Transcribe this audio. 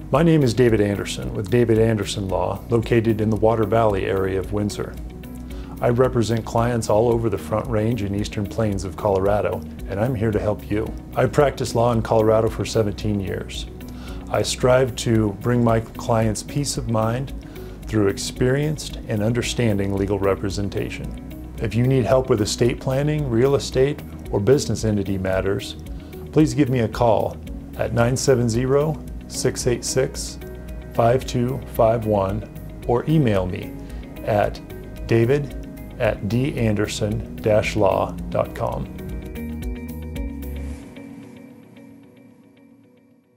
My name is David Anderson with Anderson Law, located in the Water Valley area of Windsor. I represent clients all over the Front Range and Eastern Plains of Colorado, and I'm here to help you. I've practiced law in Colorado for 17 years. I strive to bring my clients peace of mind through experienced and understanding legal representation. If you need help with estate planning, real estate, or business entity matters, please give me a call at 970-686-5251 or email me at david@danderson-law.com.